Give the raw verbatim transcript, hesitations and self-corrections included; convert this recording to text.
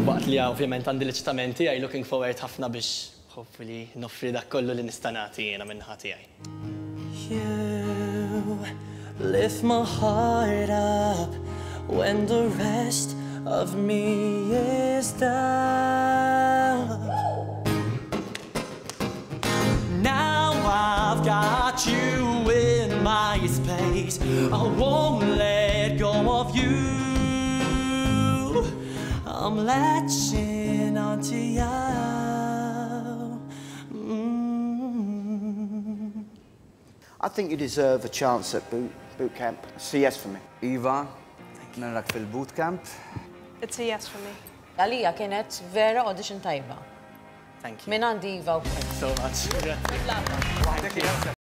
Waqt li ovvjament għandi l-eċitamenti, I looking forward ħafna biex hopefully noffri dak kollu li nista' nagħti jiena min-naħa tiegħi. You lift my heart up when the rest of me is down. Now I've got you in my space. I won't let go of you. I'm latching onto you. Mm. I think you deserve a chance at boot, boot camp. It's a yes for me. Iva, narak fil-bootcamp. It's a yes for me. Galea kienet vera audition tajba. Thank you. Min għandi Iva u So much.